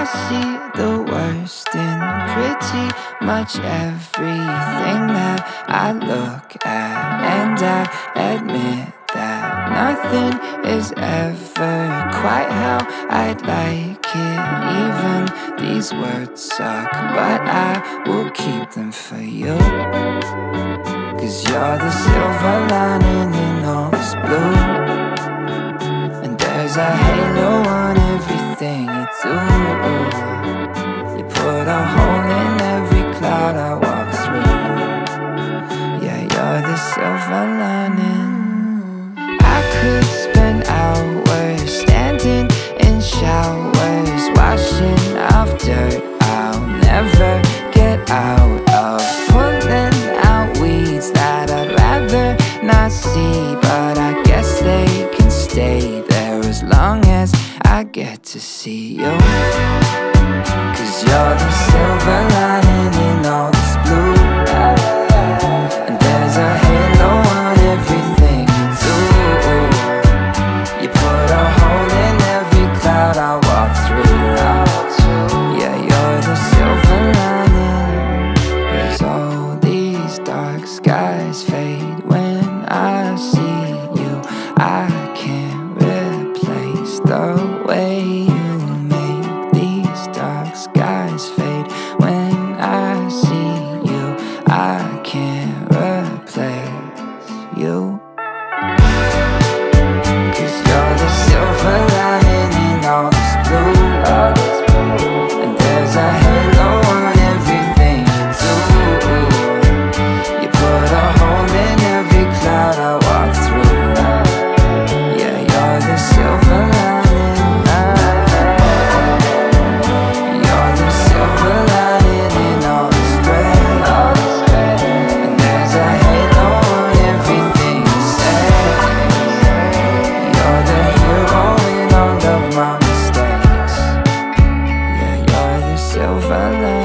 see the worst in pretty much everything that I look at, and I admit that nothing is ever quite how I'd like it. Even these words suck, but I will keep them for you, 'cause you're the silver lining in all this blue. And there's a halo on everything you do. You put a hole in every cloud I walk through. Yeah, you're the silver lining. I could spend hours standing in showers, washing off dirt I'll never get out of, pulling out weeds that I'd rather not see. But I guess they can stay there as long as I get to see you, 'cause you're the silver lining in all this blue. And there's a halo on everything you do. You put a hole in every cloud I walk through. Yeah, you're the silver lining. As all these dark skies fade when I see you, I can't replace the way you make these dark skies fade. When I see you, I can't replace you, 'cause you're the silver lining in all this blue. And there's a halo on everything you do. You put a hole in every cloud I walk through. Yeah, you're the silver lining. You're the silver lining in all this gray. And there's a halo on everything you say. You're the hero in all of my mistakes. Yeah, you're the silver lining.